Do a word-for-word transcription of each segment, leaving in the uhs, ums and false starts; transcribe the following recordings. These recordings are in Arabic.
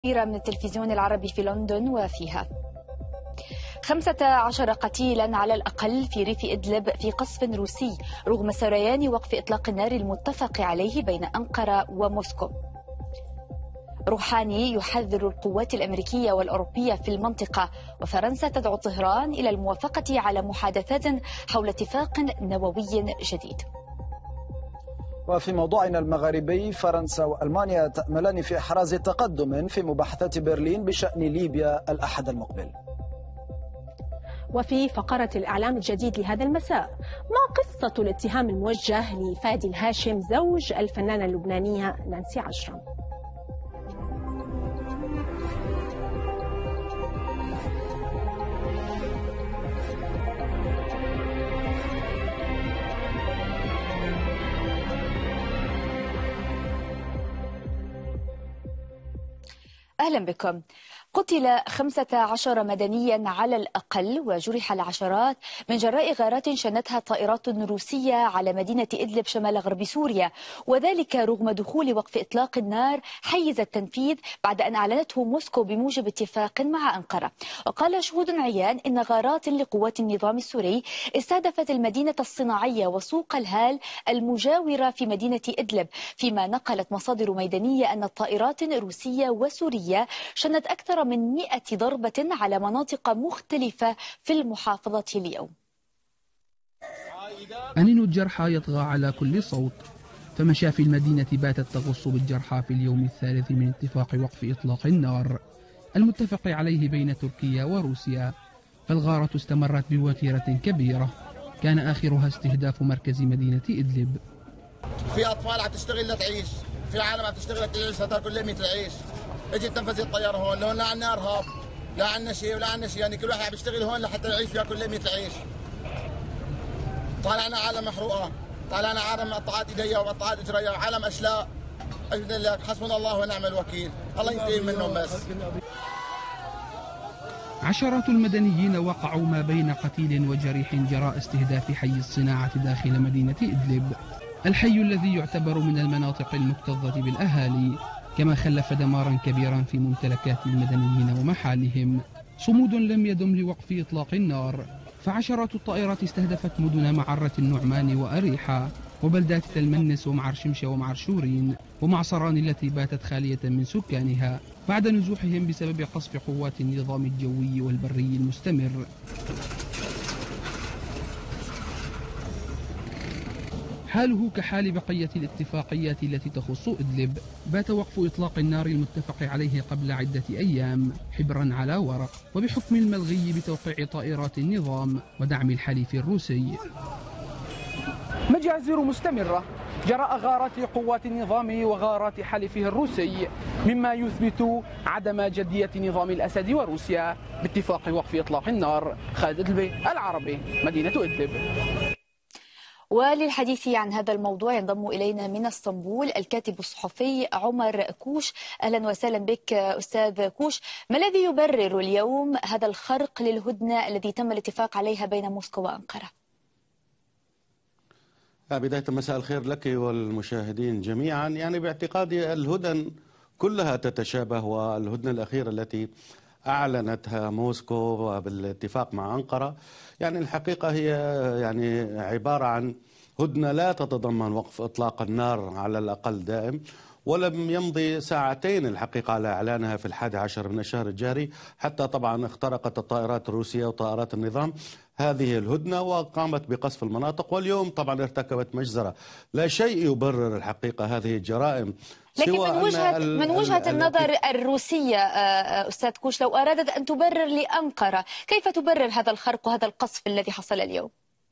من التلفزيون العربي في لندن وفيها خمسة عشر قتيلا على الأقل في ريف إدلب في قصف روسي رغم سريان وقف إطلاق النار المتفق عليه بين أنقرة وموسكو. روحاني يحذر القوات الأمريكية والأوروبية في المنطقة، وفرنسا تدعو طهران إلى الموافقة على محادثات حول اتفاق نووي جديد. وفي موضوعنا المغاربي، فرنسا وألمانيا تأملان في إحراز تقدم في مباحثات برلين بشأن ليبيا الأحد المقبل. وفي فقرة الإعلام الجديد لهذا المساء، ما قصة الاتهام الموجه لفادي الهاشم زوج الفنانة اللبنانية نانسي عجرم؟ أهلا بكم. قتل خمسة عشر مدنيا على الأقل وجرح العشرات من جراء غارات شنتها طائرات روسية على مدينة إدلب شمال غرب سوريا، وذلك رغم دخول وقف إطلاق النار حيز التنفيذ بعد أن أعلنته موسكو بموجب اتفاق مع أنقرة. وقال شهود عيان إن غارات لقوات النظام السوري استهدفت المدينة الصناعية وسوق الهال المجاورة في مدينة إدلب، فيما نقلت مصادر ميدانية أن الطائرات الروسية وسورية شنت أكثر من مئة ضربة على مناطق مختلفة في المحافظة اليوم. أنين الجرحى يطغى على كل صوت، فمشافي المدينة باتت تغص بالجرحى في اليوم الثالث من اتفاق وقف إطلاق النار المتفق عليه بين تركيا وروسيا. فالغارة استمرت بوتيرة كبيرة كان آخرها استهداف مركز مدينة إدلب. في أطفال عم تشتغل لتعيش، في عالم عم تشتغل لتعيش، هتاكل لقمة العيش. اجي تنفذ الطياره هون، لهون لا عندنا ارهاب لا عندنا شيء ولا عندنا شيء، يعني كل واحد عم يشتغل هون لحتى يعيش وياكل لقمه العيش. طالعنا عالم محروقه، طالعنا عالم مقطعات ايديا ومقطعات اجريا وعالم اشلاء. اجد لك حسبنا الله ونعم الوكيل، الله ينتقم منهم بس. عشرات المدنيين وقعوا ما بين قتيل وجريح جراء استهداف حي الصناعة داخل مدينة إدلب، الحي الذي يعتبر من المناطق المكتظة بالأهالي، كما خلف دمارا كبيرا في ممتلكات المدنيين ومحالهم. صمود لم يدم لوقف إطلاق النار، فعشرات الطائرات استهدفت مدن معرة النعمان وأريحة وبلدات تلمنس ومعر شمشة ومعر شورين ومعصران التي باتت خالية من سكانها بعد نزوحهم بسبب قصف قوات النظام الجوي والبري المستمر. حاله كحال بقية الاتفاقيات التي تخص إدلب. بات وقف إطلاق النار المتفق عليه قبل عدة أيام حبرا على ورق، وبحكم الملغي بتوقيع طائرات النظام ودعم الحليف الروسي. مجازر مستمرة جراء غارات قوات النظام وغارات حليفه الروسي، مما يثبت عدم جدية نظام الأسد وروسيا باتفاق وقف إطلاق النار. خالد إدلبي، العربي، مدينة إدلب. وللحديث عن هذا الموضوع ينضم إلينا من اسطنبول الكاتب الصحفي عمر كوش. أهلا وسهلا بك أستاذ كوش. ما الذي يبرر اليوم هذا الخرق للهدنة الذي تم الاتفاق عليها بين موسكو وأنقرة؟ بداية مساء الخير لك والمشاهدين جميعا. يعني باعتقادي الهدن كلها تتشابه، والهدنة الأخيرة التي أعلنتها موسكو بالاتفاق مع أنقرة يعني الحقيقة هي يعني عبارة عن هدنة لا تتضمن وقف إطلاق النار على الأقل دائم، ولم يمضي ساعتين الحقيقة على إعلانها في الحادي عشر من الشهر الجاري حتى طبعا اخترقت الطائرات الروسية وطائرات النظام هذه الهدنة وقامت بقصف المناطق، واليوم طبعا ارتكبت مجزرة. لا شيء يبرر الحقيقة هذه الجرائم، لكن من وجهة من وجهة النظر الروسية أستاذ كوش، لو أرادت أن تبرر لأنقرة كيف تبرر هذا الخرق وهذا القصف الذي حصل اليوم؟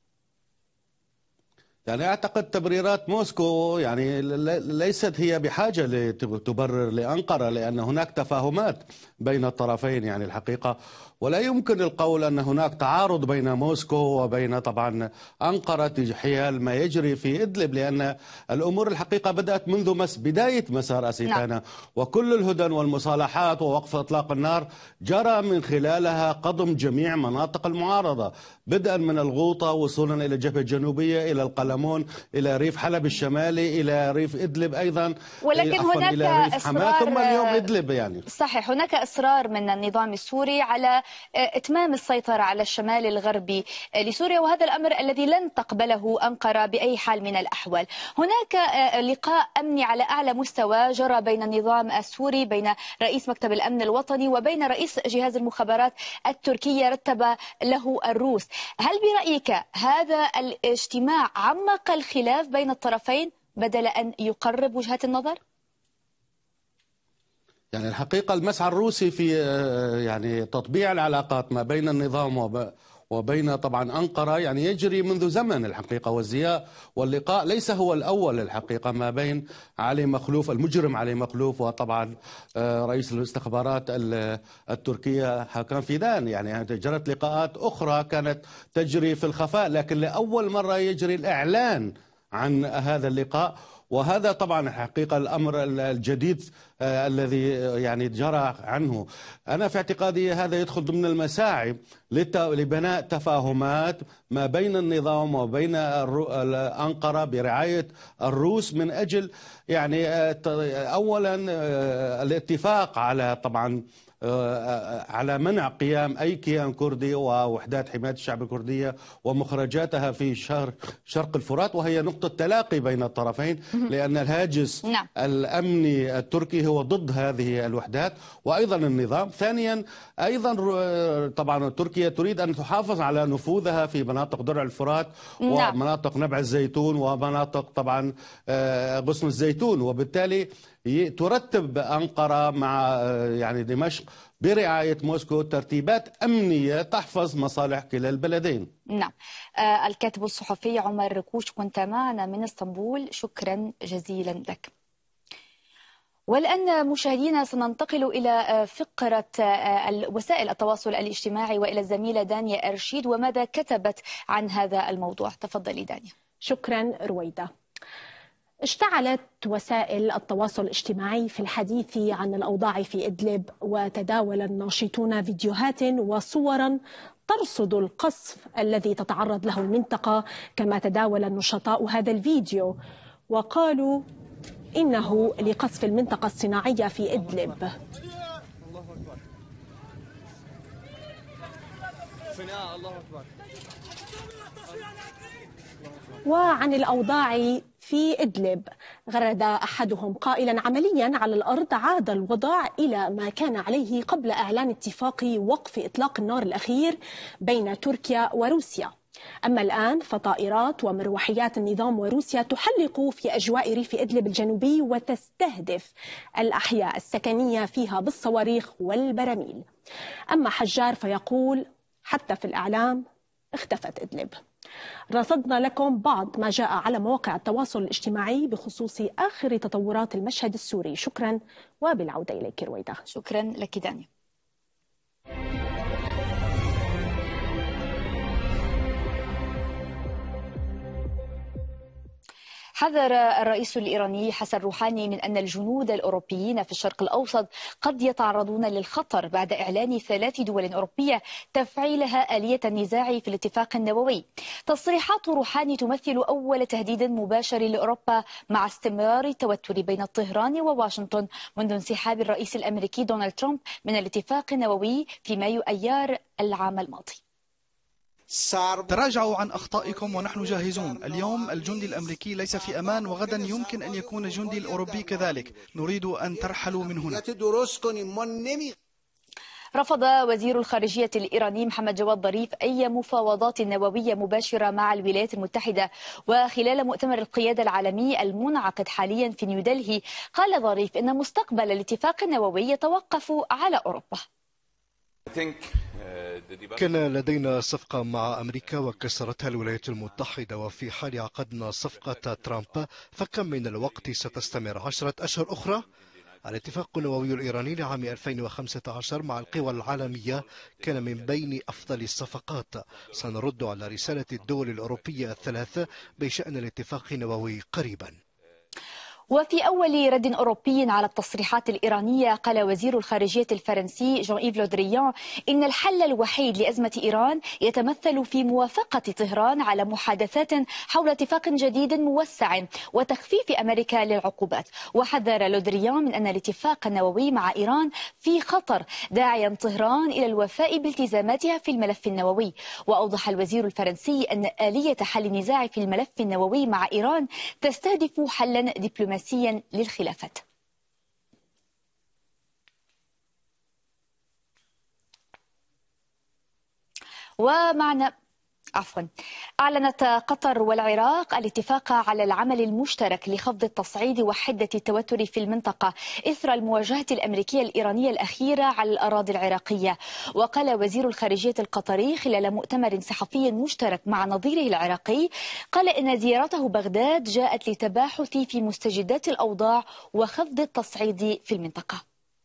يعني أعتقد تبريرات موسكو يعني ليست هي بحاجة لتبرر لأنقرة، لأن هناك تفاهمات بين الطرفين يعني الحقيقة، ولا يمكن القول أن هناك تعارض بين موسكو وبين طبعا أنقرة حيال ما يجري في إدلب، لأن الأمور الحقيقة بدأت منذ مس بداية مسار أسيتانا. نعم. وكل الهدن والمصالحات ووقف إطلاق النار جرى من خلالها قضم جميع مناطق المعارضة، بدءا من الغوطة وصولا إلى الجبهة الجنوبية إلى القلم يتقدمون إلى ريف حلب الشمالي، إلى ريف إدلب أيضا، ولكن هناك إلى ريف حماة، ثم اليوم إدلب. يعني صحيح هناك إصرار من النظام السوري على إتمام السيطرة على الشمال الغربي لسوريا، وهذا الأمر الذي لن تقبله أنقرة بأي حال من الأحوال. هناك لقاء أمني على أعلى مستوى جرى بين النظام السوري، بين رئيس مكتب الأمن الوطني وبين رئيس جهاز المخابرات التركية رتب له الروس. هل برأيك هذا الاجتماع عمق الخلاف بين الطرفين بدل أن يقرب وجهات النظر؟ يعني الحقيقة المسعى الروسي في يعني تطبيع العلاقات ما بين النظام وبين طبعا أنقرة يعني يجري منذ زمن الحقيقة، والزياء واللقاء ليس هو الأول الحقيقة ما بين علي مخلوف المجرم علي مخلوف وطبعا رئيس الاستخبارات التركية حكام فيدان. يعني جرت لقاءات أخرى كانت تجري في الخفاء، لكن لأول مرة يجري الإعلان عن هذا اللقاء، وهذا طبعا الحقيقة الأمر الجديد آه الذي يعني جرى عنه. أنا في اعتقادي هذا يدخل ضمن المساعي لبناء تفاهمات ما بين النظام وبين أنقرة برعاية الروس من أجل يعني آه أولا آه الاتفاق على طبعا على منع قيام أي كيان كردي ووحدات حماية الشعب الكردية ومخرجاتها في شرق, شرق الفرات، وهي نقطة تلاقي بين الطرفين، لأن الهاجس نعم. الأمني التركي هو ضد هذه الوحدات وأيضا النظام. ثانيا أيضا طبعا تركيا تريد أن تحافظ على نفوذها في مناطق درع الفرات نعم. ومناطق نبع الزيتون ومناطق طبعا غصن الزيتون، وبالتالي ترتب أنقرة مع يعني دمشق برعاية موسكو ترتيبات أمنية تحفظ مصالح كلا البلدين. نعم. آه الكاتب الصحفي عمر ركوش كنت معنا من اسطنبول، شكرا جزيلا لك. والآن مشاهدينا سننتقل إلى فقرة وسائل التواصل الاجتماعي وإلى الزميلة دانيا أرشيد وماذا كتبت عن هذا الموضوع. تفضلي دانيا. شكرا رويدة. اشتعلت وسائل التواصل الاجتماعي في الحديث عن الأوضاع في إدلب، وتداول الناشطون فيديوهات وصورا ترصد القصف الذي تتعرض له المنطقة، كما تداول النشطاء هذا الفيديو وقالوا إنه لقصف المنطقة الصناعية في إدلب. وعن الأوضاع في إدلب غرد أحدهم قائلا عمليا على الأرض عاد الوضع إلى ما كان عليه قبل إعلان اتفاق وقف إطلاق النار الأخير بين تركيا وروسيا. أما الآن فطائرات ومروحيات النظام وروسيا تحلق في أجواء ريف إدلب الجنوبي وتستهدف الأحياء السكنية فيها بالصواريخ والبراميل. أما حجار فيقول حتى في الإعلام اختفت إدلب. رصدنا لكم بعض ما جاء على مواقع التواصل الاجتماعي بخصوص آخر تطورات المشهد السوري. شكرا، وبالعودة إليك رويدة. شكرا لك دانيا. حذر الرئيس الإيراني حسن روحاني من أن الجنود الأوروبيين في الشرق الأوسط قد يتعرضون للخطر بعد إعلان ثلاث دول أوروبية تفعيلها آلية النزاع في الاتفاق النووي. تصريحات روحاني تمثل أول تهديد مباشر لأوروبا مع استمرار التوتر بين طهران وواشنطن منذ انسحاب الرئيس الأمريكي دونالد ترامب من الاتفاق النووي في مايو أيار العام الماضي. تراجعوا عن أخطائكم ونحن جاهزون. اليوم الجندي الأمريكي ليس في أمان، وغدا يمكن أن يكون الجندي الأوروبي كذلك. نريد أن ترحلوا من هنا. رفض وزير الخارجية الإيراني محمد جواد ظريف أي مفاوضات نووية مباشرة مع الولايات المتحدة. وخلال مؤتمر القيادة العالمي المنعقد حاليا في نيودلهي قال ظريف إن مستقبل الاتفاق النووي يتوقف على أوروبا. كان لدينا صفقة مع أمريكا وكسرتها الولايات المتحدة، وفي حال عقدنا صفقة ترامب فكم من الوقت ستستمر؟ عشرة أشهر أخرى؟ الاتفاق النووي الإيراني لعام ألفين وخمسة عشر مع القوى العالمية كان من بين أفضل الصفقات. سنرد على رسالة الدول الأوروبية الثلاث بشأن الاتفاق النووي قريبا. وفي أول رد أوروبي على التصريحات الإيرانية قال وزير الخارجية الفرنسي جون إيف لو دريان إن الحل الوحيد لأزمة إيران يتمثل في موافقة طهران على محادثات حول اتفاق جديد موسع وتخفيف أمريكا للعقوبات. وحذر لو دريان من أن الاتفاق النووي مع إيران في خطر، داعيا طهران إلى الوفاء بالتزاماتها في الملف النووي. وأوضح الوزير الفرنسي أن آلية حل النزاع في الملف النووي مع إيران تستهدف حلا دبلوماسيا للخلافات. ومعنا عفوا أعلنت قطر والعراق الاتفاق على العمل المشترك لخفض التصعيد وحدة التوتر في المنطقة إثر المواجهة الأمريكية الإيرانية الأخيرة على الأراضي العراقية. وقال وزير الخارجية القطري خلال مؤتمر صحفي مشترك مع نظيره العراقي قال إن زيارته بغداد جاءت للتباحث في مستجدات الأوضاع وخفض التصعيد في المنطقة.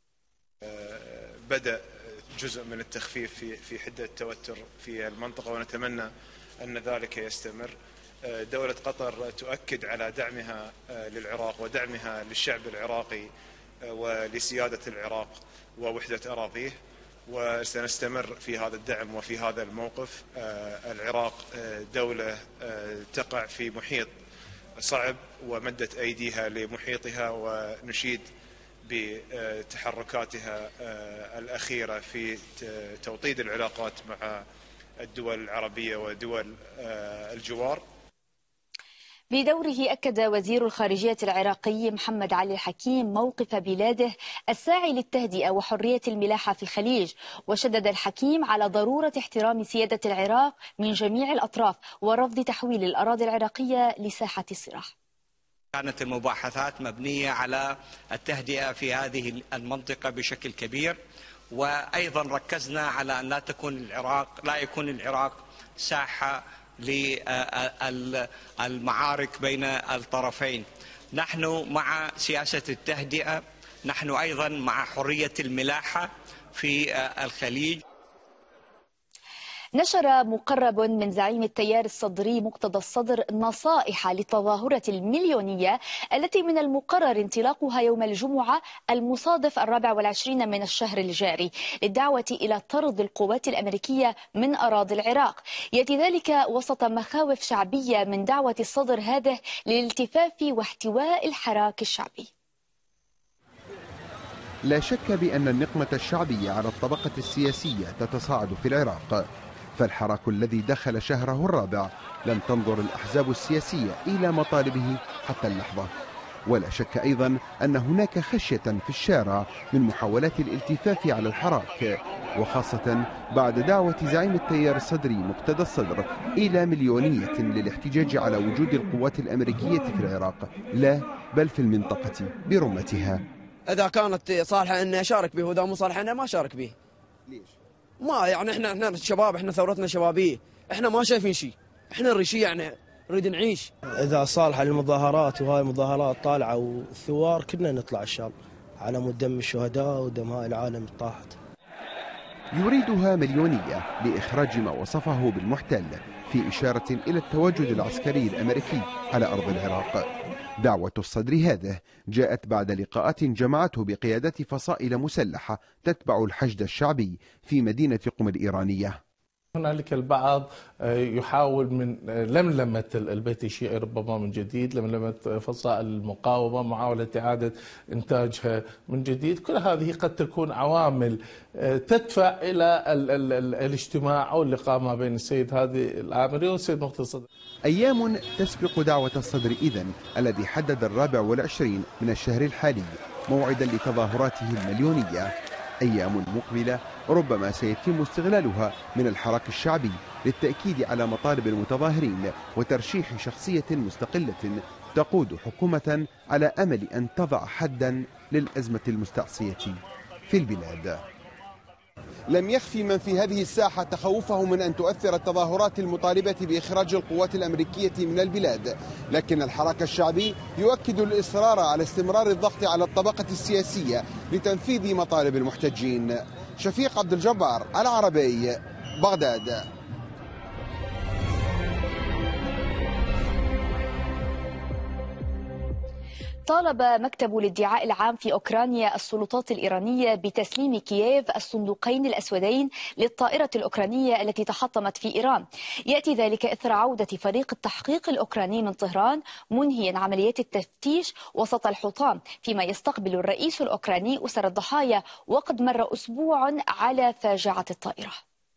بدأ جزء من التخفيف في في حدة التوتر في المنطقة، ونتمنى أن ذلك يستمر. دولة قطر تؤكد على دعمها للعراق ودعمها للشعب العراقي ولسيادة العراق ووحدة أراضيه، وسنستمر في هذا الدعم وفي هذا الموقف. العراق دولة تقع في محيط صعب ومدت أيديها لمحيطها، ونشيد بتحركاتها الأخيرة في توطيد العلاقات مع الدول العربية ودول الجوار. بدوره أكد وزير الخارجية العراقي محمد علي الحكيم موقف بلاده الساعي للتهدئة وحرية الملاحة في الخليج. وشدد الحكيم على ضرورة احترام سيادة العراق من جميع الأطراف ورفض تحويل الأراضي العراقية لساحة صراع. كانت المباحثات مبنية على التهدئة في هذه المنطقة بشكل كبير، وأيضا ركزنا على أن لا تكون العراق لا يكون العراق ساحة للمعارك بين الطرفين. نحن مع سياسة التهدئة، نحن أيضا مع حرية الملاحة في الخليج. نشر مقرب من زعيم التيار الصدري مقتدى الصدر نصائح للتظاهرة المليونية التي من المقرر انطلاقها يوم الجمعة المصادف الرابع والعشرين من الشهر الجاري للدعوة إلى طرد القوات الأمريكية من أراضي العراق. يأتي ذلك وسط مخاوف شعبية من دعوة الصدر هذه للالتفاف واحتواء الحراك الشعبي. لا شك بأن النقمة الشعبية على الطبقة السياسية تتصاعد في العراق، فالحراك الذي دخل شهره الرابع لم تنظر الأحزاب السياسية إلى مطالبه حتى اللحظة. ولا شك أيضا أن هناك خشية في الشارع من محاولات الالتفاف على الحراك، وخاصة بعد دعوة زعيم التيار الصدري مقتدى الصدر إلى مليونية للاحتجاج على وجود القوات الأمريكية في العراق، لا بل في المنطقة برمتها. إذا كانت صالحة أن أشارك به وإذا مو صالحة أنا ما أشارك به. ليش؟ ما يعني احنا احنا شباب، احنا ثورتنا شبابيه، احنا ما شايفين شيء، احنا نريد يعني نريد نعيش. اذا صالحه للمظاهرات وهاي المظاهرات طالعه والثوار كلنا نطلع ان شاء الله على مود دم الشهداء ودم هاي العالم اللي طاحت. يريدها مليونيه لاخراج ما وصفه بالمحتل في اشاره الى التواجد العسكري الامريكي على ارض العراق. دعوة الصدر هذه جاءت بعد لقاءات جمعته بقيادة فصائل مسلحة تتبع الحشد الشعبي في مدينة قم الإيرانية. هنالك البعض يحاول من لملمة البيت الشيعي ربما من جديد، لملمة فصائل المقاومة، محاولة إعادة إنتاجها من جديد. كل هذه قد تكون عوامل تدفع إلى ال ال ال الاجتماع أو اللقاء ما بين السيد هادي العامري والسيد مقتدى الصدر. أيام تسبق دعوة الصدر إذن الذي حدد الرابع والعشرين من الشهر الحالي موعدا لتظاهراته المليونية. أيام مقبلة ربما سيتم استغلالها من الحراك الشعبي للتأكيد على مطالب المتظاهرين وترشيح شخصية مستقلة تقود حكومة على أمل أن تضع حدا للأزمة المستعصية في البلاد. لم يخفي من في هذه الساحة تخوفه من أن تؤثر التظاهرات المطالبة بإخراج القوات الأمريكية من البلاد، لكن الحراك الشعبي يؤكد الإصرار على استمرار الضغط على الطبقة السياسية لتنفيذ مطالب المحتجين. شفيق عبد الجبار، العربي، بغداد. طالب مكتب الادعاء العام في أوكرانيا السلطات الإيرانية بتسليم كييف الصندوقين الأسودين للطائرة الأوكرانية التي تحطمت في إيران. يأتي ذلك إثر عودة فريق التحقيق الأوكراني من طهران منهيا عمليات التفتيش وسط الحطام، فيما يستقبل الرئيس الأوكراني أسر الضحايا وقد مر أسبوع على فاجعة الطائرة.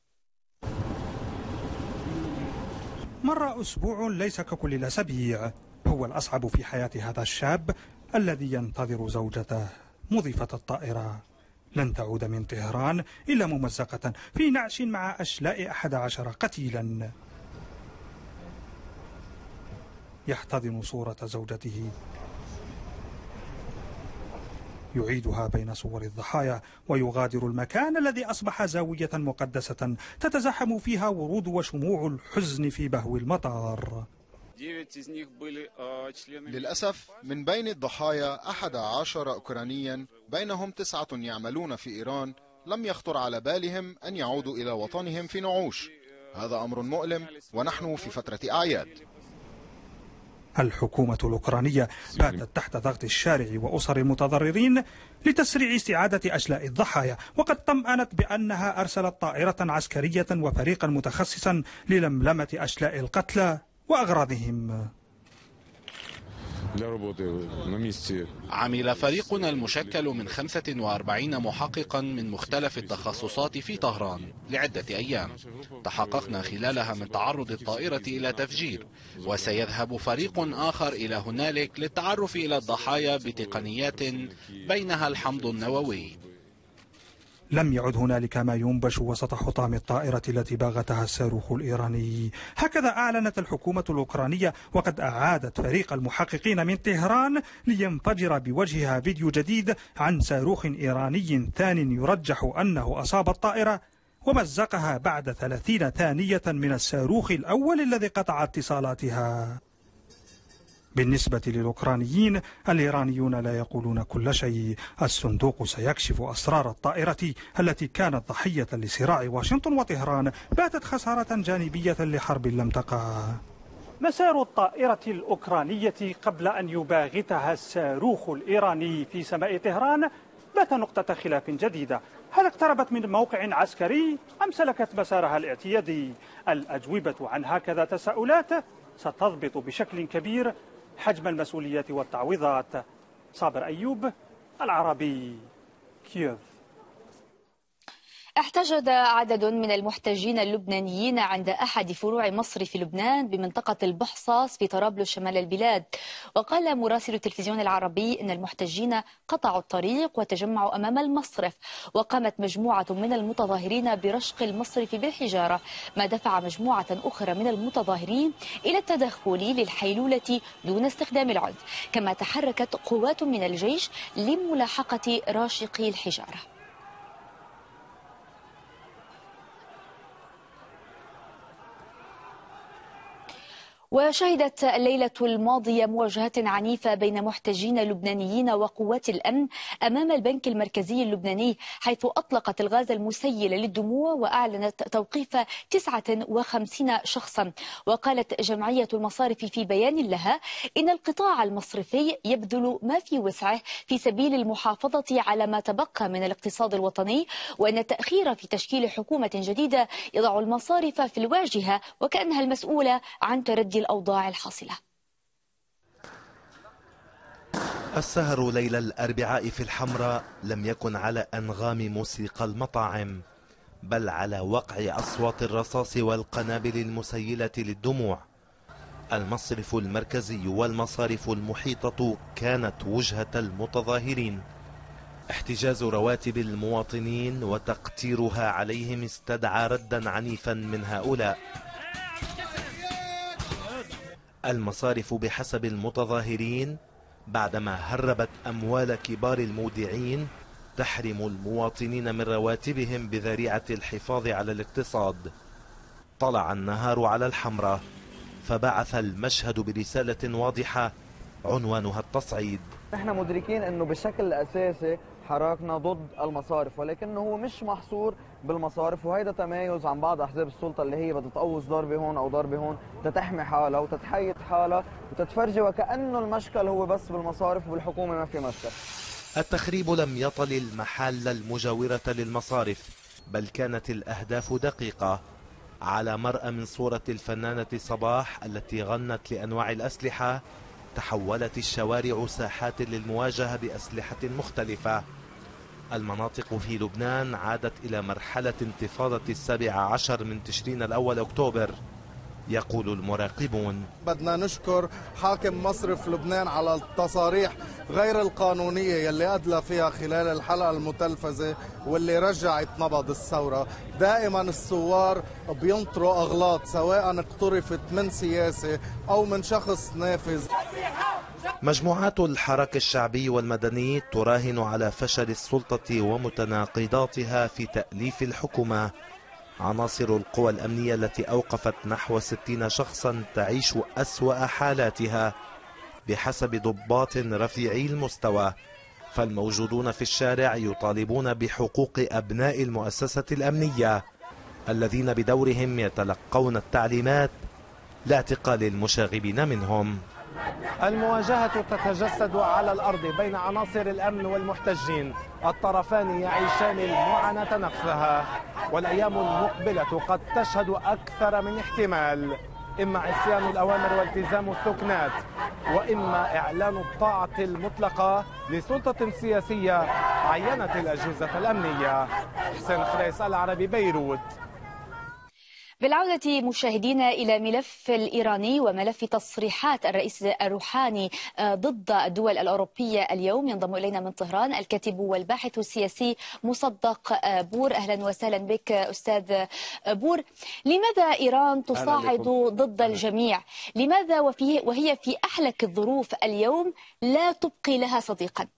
مر أسبوع ليس ككل الأسابيع، هو الأصعب في حياة هذا الشاب الذي ينتظر زوجته مضيفة الطائرة. لن تعود من طهران إلا ممزقة في نعش مع أشلاء أحد عشر قتيلا. يحتضن صورة زوجته، يعيدها بين صور الضحايا ويغادر المكان الذي أصبح زاوية مقدسة تتزاحم فيها ورود وشموع الحزن في بهو المطار. للأسف من بين الضحايا أحد عشر أوكرانيا، بينهم تسعة يعملون في إيران، لم يخطر على بالهم أن يعودوا إلى وطنهم في نعوش. هذا أمر مؤلم ونحن في فترة أعياد. الحكومة الأوكرانية باتت تحت ضغط الشارع وأسر المتضررين لتسريع استعادة أشلاء الضحايا، وقد طمأنت بأنها أرسلت طائرة عسكرية وفريقا متخصصا للملمة أشلاء القتلى وأغراضهم. عمل فريقنا المشكل من خمسة وأربعين محققا من مختلف التخصصات في طهران لعدة أيام، تحققنا خلالها من تعرض الطائرة إلى تفجير، وسيذهب فريق آخر إلى هنالك للتعرف إلى الضحايا بتقنيات بينها الحمض النووي. لم يعد هنالك ما ينبش وسط حطام الطائرة التي باغتها الصاروخ الإيراني. هكذا أعلنت الحكومة الأوكرانية، وقد أعادت فريق المحققين من طهران لينفجر بوجهها فيديو جديد عن صاروخ إيراني ثان يرجح أنه أصاب الطائرة ومزقها بعد ثلاثين ثانية من الصاروخ الأول الذي قطع اتصالاتها. بالنسبة للأوكرانيين، الإيرانيون لا يقولون كل شيء. الصندوق سيكشف أسرار الطائرة التي كانت ضحية لصراع واشنطن وطهران، باتت خسارة جانبية لحرب لم تقع. مسار الطائرة الأوكرانية قبل أن يباغتها الصاروخ الإيراني في سماء طهران بات نقطة خلاف جديدة. هل اقتربت من موقع عسكري أم سلكت مسارها الاعتيادي؟ الأجوبة عن هكذا تساؤلات ستضبط بشكل كبير حجم المسؤوليات والتعويضات. صابر أيوب، العربي، كييف. احتجز عدد من المحتجين اللبنانيين عند أحد فروع مصر في لبنان بمنطقة البحصاص في طرابلس شمال البلاد. وقال مراسل التلفزيون العربي إن المحتجين قطعوا الطريق وتجمعوا أمام المصرف، وقامت مجموعة من المتظاهرين برشق المصرف بالحجارة، ما دفع مجموعة أخرى من المتظاهرين إلى التدخل للحيلولة دون استخدام العنف، كما تحركت قوات من الجيش لملاحقة راشقي الحجارة. وشهدت الليلة الماضية مواجهات عنيفة بين محتجين لبنانيين وقوات الأمن أمام البنك المركزي اللبناني، حيث أطلقت الغاز المسيل للدموع وأعلنت توقيف تسعة وخمسين شخصا. وقالت جمعية المصارف في بيان لها إن القطاع المصرفي يبذل ما في وسعه في سبيل المحافظة على ما تبقى من الاقتصاد الوطني، وأن التأخير في تشكيل حكومة جديدة يضع المصارف في الواجهة وكأنها المسؤولة عن تردي الأوضاع الحاصلة. السهر ليل الأربعاء في الحمراء لم يكن على أنغام موسيقى المطاعم، بل على وقع أصوات الرصاص والقنابل المسيلة للدموع. المصرف المركزي والمصارف المحيطة كانت وجهة المتظاهرين. احتجاز رواتب المواطنين وتقتيرها عليهم استدعى ردا عنيفا من هؤلاء. المصارف بحسب المتظاهرين بعدما هربت أموال كبار المودعين تحرم المواطنين من رواتبهم بذريعة الحفاظ على الاقتصاد. طلع النهار على الحمراء، فبعث المشهد برسالة واضحة عنوانها التصعيد. نحن مدركين أنه بالشكل الأساسي حراكنا ضد المصارف، ولكنه هو مش محصور بالمصارف، وهيدا تمايز عن بعض احزاب السلطه اللي هي بدها تقوص ضربه هون او ضربه هون تتحمي حالها وتتحيد حالها وتتفرجي وكانه المشكل هو بس بالمصارف وبالحكومه ما في مشكل. التخريب لم يطل المحال المجاورة للمصارف، بل كانت الأهداف دقيقة، على مرأى من صورة الفنانة صباح التي غنت لأنواع الأسلحة. تحولت الشوارع ساحات للمواجهة بأسلحة مختلفة. المناطق في لبنان عادت إلى مرحلة انتفاضة السابع عشر من تشرين الأول أكتوبر، يقول المراقبون. بدنا نشكر حاكم مصرف لبنان على التصاريح غير القانونية يلي أدلى فيها خلال الحلقة المتلفزة واللي رجعت نبض الثورة. دائما الثوار بينطروا أغلاط سواء اقترفت من سياسة أو من شخص نافذ. مجموعات الحراك الشعبي والمدني تراهن على فشل السلطة ومتناقضاتها في تأليف الحكومة. عناصر القوى الأمنية التي أوقفت نحو ستين شخصا تعيش أسوأ حالاتها بحسب ضباط رفيعي المستوى، فالموجودون في الشارع يطالبون بحقوق أبناء المؤسسة الأمنية الذين بدورهم يتلقون التعليمات لاعتقال المشاغبين منهم. المواجهة تتجسد على الأرض بين عناصر الأمن والمحتجين، الطرفان يعيشان المعاناة نفسها، والأيام المقبلة قد تشهد أكثر من احتمال، إما عصيان الأوامر والتزام السكنات، وإما إعلان الطاعة المطلقة لسلطة سياسية عينت الأجهزة الأمنية. حسين خريس، العربي، بيروت. بالعودة مشاهدينا إلى ملف الإيراني وملف تصريحات الرئيس الروحاني ضد الدول الأوروبية اليوم، ينضم إلينا من طهران الكاتب والباحث السياسي مصدق بور. أهلا وسهلا بك أستاذ بور. لماذا إيران تصاعد ضد الجميع؟ لماذا وفيه وهي في أحلك الظروف اليوم لا تبقي لها صديقا؟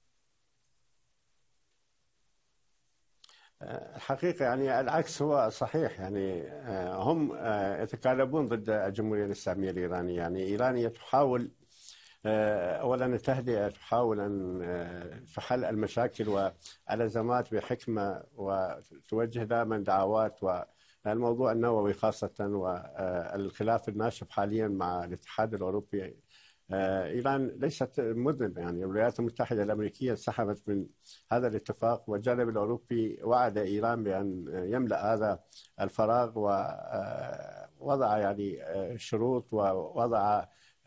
الحقيقة يعني العكس هو صحيح، يعني هم يتكالبون ضد الجمهورية الإسلامية الإيرانية. يعني إيران تحاول أولا التهدئة، تحاول أن تحل المشاكل والأزمات بحكمة، وتوجه دائما دعوات والموضوع النووي خاصة والخلاف الناشب حاليا مع الاتحاد الأوروبي. إيران ليست مذنبة، يعني الولايات المتحدة الأمريكية انسحبت من هذا الاتفاق، والجانب الأوروبي وعد إيران بأن يملأ هذا الفراغ ووضع يعني شروط ووضع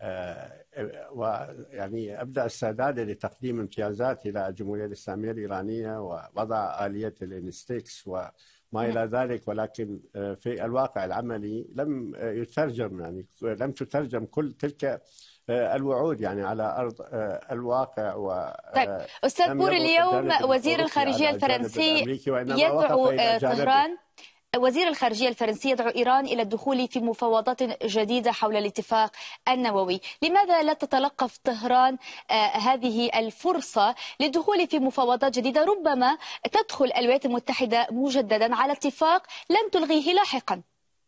ويعني أبدأ السداد لتقديم امتيازات إلى الجمهورية الإسلامية الإيرانية ووضع آلية الانستيكس وما إلى ذلك، ولكن في الواقع العملي لم يترجم يعني لم تترجم كل تلك الوعود يعني على أرض الواقع. و طيب أستاذ بور، اليوم وزير الخارجية الفرنسي يدعو طهران وزير الخارجية الفرنسي يدعو إيران إلى الدخول في مفاوضات جديدة حول الاتفاق النووي. لماذا لا تتلقف طهران هذه الفرصة للدخول في مفاوضات جديدة؟ ربما تدخل الولايات المتحدة مجددا على اتفاق لم تلغيه لاحقا.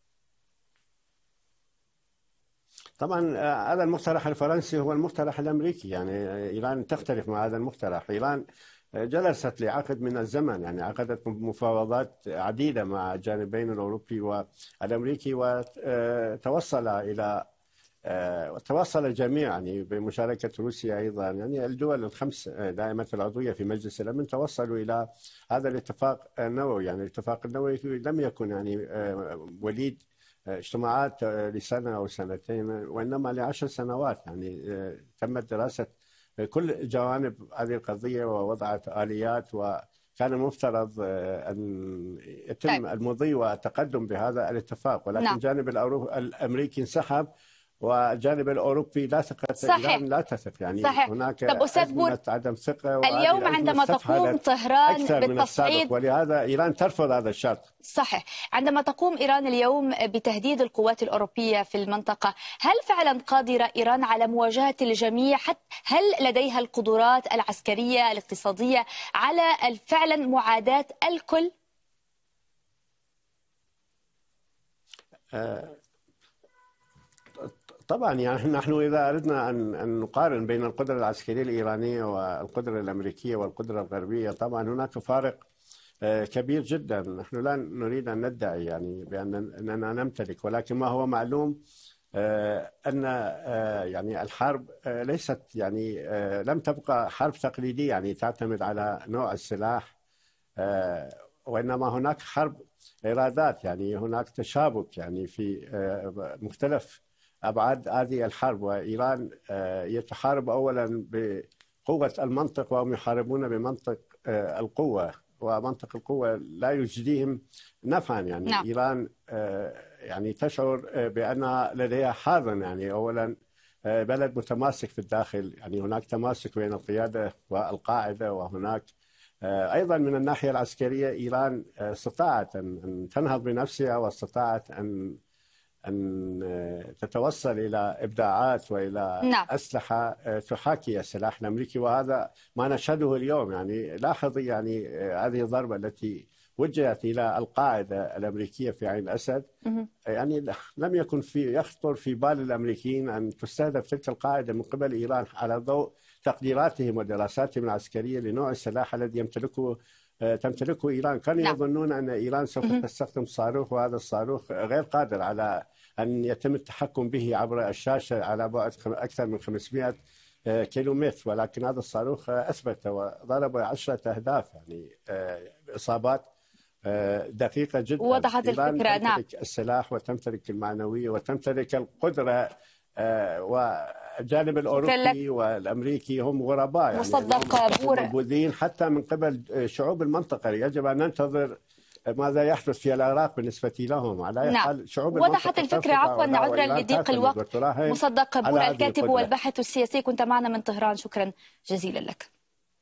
طبعا هذا المقترح الفرنسي هو المقترح الأمريكي، يعني إيران تختلف مع هذا المقترح. إيران جلست لعقد من الزمن، يعني عقدت مفاوضات عديدة مع الجانبين الأوروبي والأمريكي، وتوصل إلى توصل الجميع يعني بمشاركة روسيا أيضا، يعني الدول الخمس دائمة العضوية في مجلس الأمن توصلوا إلى هذا الاتفاق النووي. يعني الاتفاق النووي لم يكن يعني وليد اجتماعات لسنة أو سنتين، وإنما لعشر سنوات. يعني تمت دراسة كل جوانب هذه القضية ووضعت آليات، وكان المفترض أن يتم طيب. المضي والتقدم بهذا الاتفاق، ولكن الجانب الأمريكي انسحب والجانب الأوروبي لا ثقة، إيران لا تثق، يعني صحيح. هناك أزمة عدم ثقة. اليوم عندما تقوم طهران بالتصعيد، ولهذا إيران ترفض هذا الشرط. صحيح. عندما تقوم إيران اليوم بتهديد القوات الأوروبية في المنطقة، هل فعلا قادرة إيران على مواجهة الجميع؟ حتى هل لديها القدرات العسكرية الاقتصادية على فعلا معاداة الكل؟ أه طبعا يعني نحن إذا أردنا أن أن نقارن بين القدرة العسكرية الإيرانية والقدرة الأمريكية والقدرة الغربية، طبعا هناك فارق كبير جدا. نحن لا نريد أن ندعي يعني بأننا نمتلك، ولكن ما هو معلوم أن يعني الحرب ليست يعني لم تبقى حرب تقليدية يعني تعتمد على نوع السلاح، وإنما هناك حرب إرادات، يعني هناك تشابك يعني في مختلف أبعاد هذه الحرب. وإيران يتحارب أولا بقوة المنطق وهم يحاربون بمنطق القوة، ومنطق القوة لا يجديهم نفعا. يعني نعم. إيران يعني تشعر بأن لديها حظا، يعني أولا بلد متماسك في الداخل، يعني هناك تماسك بين القيادة والقاعدة، وهناك أيضا من الناحية العسكرية إيران استطاعت أن تنهض بنفسها، واستطاعت أن أن تتوصل إلى إبداعات وإلى نعم. أسلحة تحاكي السلاح الأمريكي، وهذا ما نشهده اليوم. يعني لاحظي يعني هذه الضربة التي وجهت إلى القاعدة الأمريكية في عين الأسد، يعني لم يكن في يخطر في بال الأمريكيين أن تستهدف تلك القاعدة من قبل إيران على ضوء تقديراتهم ودراساتهم العسكرية لنوع السلاح الذي يمتلكه تمتلكه إيران. كانوا نعم. يظنون أن إيران سوف تستخدم صاروخ، وهذا الصاروخ غير قادر على أن يتم التحكم به عبر الشاشة على بعد أكثر من خمسمائة كيلومتر، ولكن هذا الصاروخ أثبت وضرب عشرة أهداف، يعني إصابات دقيقة جدا. وضحت الفكرة. تمتلك نعم. السلاح وتمتلك المعنوية وتمتلك القدرة، والجانب الأوروبي والأمريكي هم غرباء، يعني مصدق بور موجودين حتى من قبل شعوب المنطقة. يجب أن ننتظر ماذا يحدث في العراق بالنسبة لهم. على أي حال شعوب وضحت الفكرة. عفوا عذرا لضيق الوقت. مصدق بور الكاتب والباحث السياسي، كنت معنا من طهران، شكرا جزيلا لك.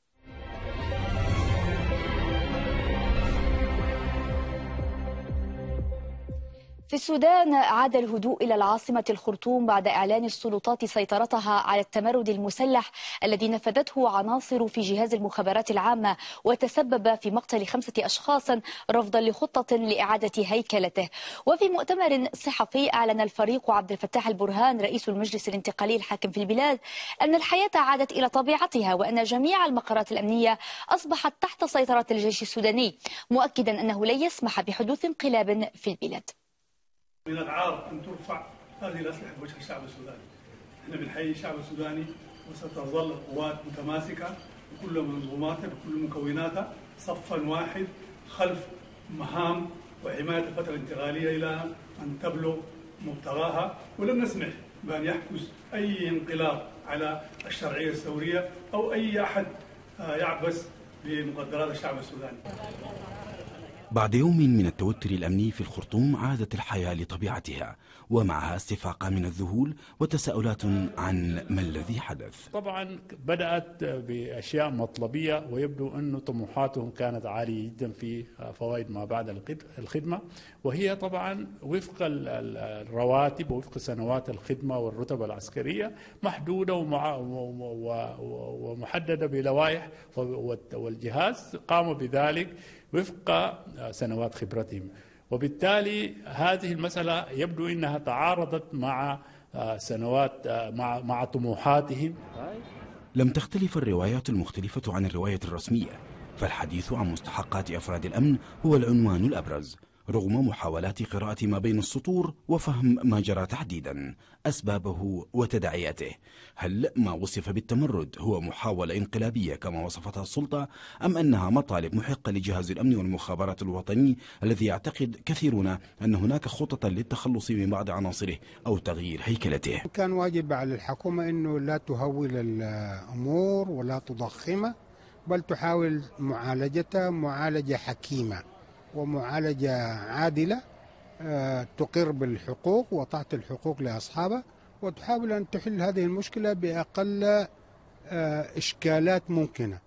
في السودان عاد الهدوء إلى العاصمة الخرطوم بعد إعلان السلطات سيطرتها على التمرد المسلح الذي نفذته عناصر في جهاز المخابرات العامة، وتسبب في مقتل خمسة أشخاص رفضا لخطة لإعادة هيكلته. وفي مؤتمر صحفي أعلن الفريق عبد الفتاح البرهان رئيس المجلس الانتقالي الحاكم في البلاد أن الحياة عادت إلى طبيعتها، وأن جميع المقرات الأمنية أصبحت تحت سيطرة الجيش السوداني، مؤكدا أنه لن يسمح بحدوث انقلاب في البلاد. من العار أن ترفع هذه الأسلحة بوجه الشعب السوداني. احنا بنحيي الشعب السوداني، وستظل القوات متماسكة بكل منظوماتها بكل مكوناتها صفا واحد خلف مهام وحماية الفترة الانتقالية إلى أن تبلغ مبتغاها، ولن نسمح بأن يحدث أي انقلاب على الشرعية الثورية أو أي أحد يعبث بمقدرات الشعب السوداني. بعد يوم من التوتر الأمني في الخرطوم عادت الحياة لطبيعتها، ومعها استفاقة من الذهول وتساؤلات عن ما الذي حدث. طبعا بدأت بأشياء مطلبية، ويبدو أن طموحاتهم كانت عالية جدا في فوائد ما بعد الخدمة، وهي طبعا وفق الرواتب ووفق سنوات الخدمة والرتب العسكرية محدودة ومحددة بلوائح، والجهاز قام بذلك وفق سنوات خبرتهم. وبالتالي هذه المسألة يبدو أنها تعارضت مع سنوات مع مع طموحاتهم. لم تختلف الروايات المختلفة عن الرواية الرسمية، فالحديث عن مستحقات أفراد الأمن هو العنوان الأبرز، رغم محاولات قراءة ما بين السطور وفهم ما جرى تحديدا، أسبابه وتداعياته. هل ما وصف بالتمرد هو محاولة انقلابية كما وصفتها السلطة، أم أنها مطالب محقة لجهاز الأمن والمخابرات الوطني الذي يعتقد كثيرون أن هناك خطة للتخلص من بعض عناصره أو تغيير هيكلته؟ كان واجب على الحكومة أنه لا تهول الأمور ولا تضخمها، بل تحاول معالجتها معالجة حكيمة ومعالجة عادلة تقر بالحقوق وتعطي الحقوق لأصحابها، وتحاول أن تحل هذه المشكلة بأقل إشكالات ممكنة.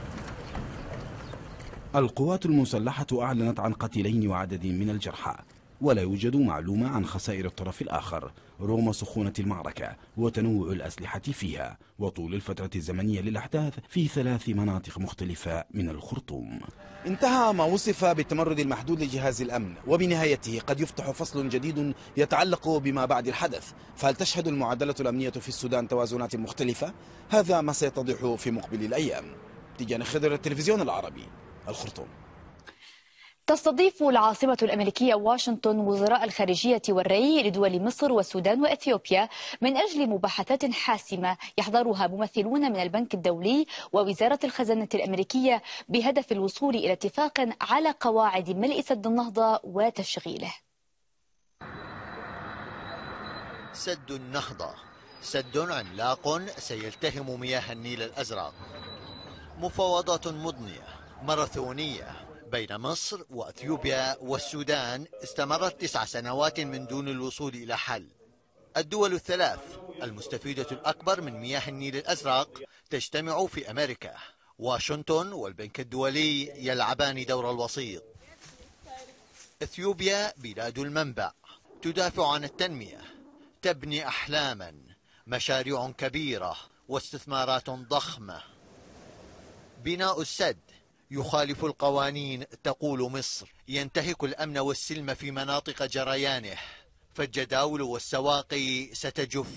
القوات المسلحة أعلنت عن قتيلين وعدد من الجرحى، ولا يوجد معلومة عن خسائر الطرف الآخر رغم سخونة المعركة وتنوع الأسلحة فيها وطول الفترة الزمنية للأحداث في ثلاث مناطق مختلفة من الخرطوم. انتهى ما وصف بالتمرد المحدود لجهاز الأمن، وبنهايته قد يفتح فصل جديد يتعلق بما بعد الحدث. فهل تشهد المعادلة الأمنية في السودان توازنات مختلفة؟ هذا ما سيتضح في مقبل الأيام. تيجان خضر، التلفزيون العربي، الخرطوم. تستضيف العاصمة الأمريكية واشنطن وزراء الخارجية والري لدول مصر والسودان وإثيوبيا من أجل مباحثات حاسمة يحضرها ممثلون من البنك الدولي ووزارة الخزانة الأمريكية بهدف الوصول إلى اتفاق على قواعد ملء سد النهضة وتشغيله. سد النهضة سد عملاق سيلتهم مياه النيل الأزرق. مفاوضات مضنية ماراثونية بين مصر وأثيوبيا والسودان استمرت تسع سنوات من دون الوصول إلى حل. الدول الثلاث المستفيدة الأكبر من مياه النيل الأزرق تجتمع في أمريكا. واشنطن والبنك الدولي يلعبان دور الوسيط. أثيوبيا بلاد المنبع، تدافع عن التنمية، تبني أحلاما، مشاريع كبيرة واستثمارات ضخمة. بناء السد يخالف القوانين تقول مصر، ينتهك الأمن والسلم في مناطق جريانه، فالجداول والسواقي ستجف.